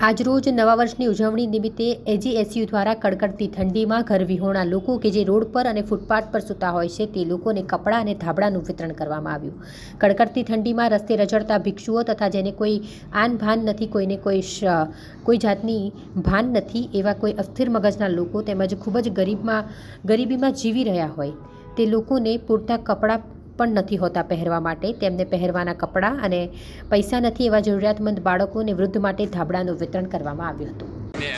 આજરોજ નવા વર્ષની ઉજવણી નિમિત્તે એજીએસયુ દ્વારા કડકડતી ઠંડીમાં ઘર વિહોણા લોકો કે જે રોડ પર અને ફૂટપાથ પર સૂતા હોય છે તે લોકોને કપડાં અને ધાબળાનું વિતરણ કરવામાં આવ્યું। કડકડતી ઠંડીમાં રસ્તે રઝળતા ભિક્ષુઓ તથા જેને કોઈ આન ભાન નથી, કોઈને કોઈ જાતની ભાન નથી, એવા કોઈ અસ્થિર મગજના લોકો તેમજ ખૂબ જ ગરીબીમાં જીવી રહ્યા હોય તે લોકોને પૂરતા કપડાં પણ નથી હોતા પહેરવા માટે, તેમને પહેરવાના કપડાં અને પૈસા નથી એવા જરૂરિયાતમંદ બાળકો અને વૃદ્ધ માટે ધાબળાનું વિતરણ કરવામાં આવ્યું હતું।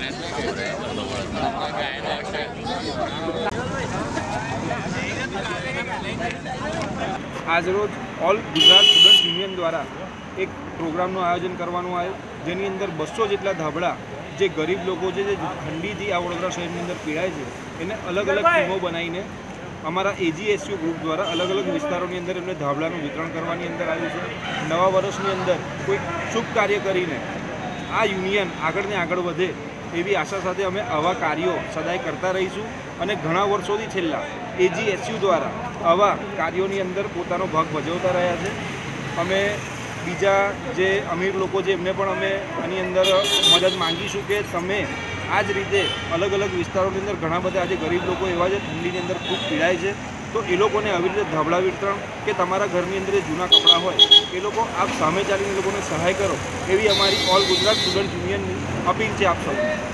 આજરોજ ઓલ ગુજરાત સ્ટુડન્ટ યુનિયન દ્વારા એક પ્રોગ્રામનું આયોજન કરવાનું આવ્યું, જેની અંદર 200 જેટલા ધાબળા જે ગરીબ લોકો છે, જે ઠંડીથી આ વડોદરા શહેરની અંદર પીડાય છે, એને અલગ અલગ ટીમો બનાવીને અમારા એજીએસયુ ગ્રુપ દ્વારા અલગ અલગ વિસ્તારોની અંદર એમને ધાબળાનું વિતરણ કરવાની અંદર આવ્યું છે। નવા વર્ષની અંદર કોઈ શુભ કાર્ય કરીને આ યુનિયન આગળ વધે એવી આશા સાથે અમે આવા કાર્યો સદાય કરતા રહીશું અને ઘણા વર્ષોથી છેલ્લા એજીએસયુ દ્વારા આવા કાર્યોની અંદર પોતાનો ભાગ ભજવતા રહ્યા છે। અમે બીજા જે અમીર લોકો છે એમને પણ અમે આની અંદર મદદ માંગીશું કે તમે આ જ રીતે અલગ અલગ વિસ્તારોની અંદર ઘણા બધા આજે ગરીબ લોકો એવા છે ઠંડીની અંદર ખૂબ પીડાય છે, તો એ લોકોને આવી રીતે ધાબળા વિતરણ કે તમારા ઘરની અંદર જૂના કપડાં હોય એ લોકો આપ સામે ચાલીને લોકોને સહાય કરો એવી અમારી ઓલ ગુજરાત સ્ટુડન્ટ યુનિયનની અપીલ છે આપ સૌ।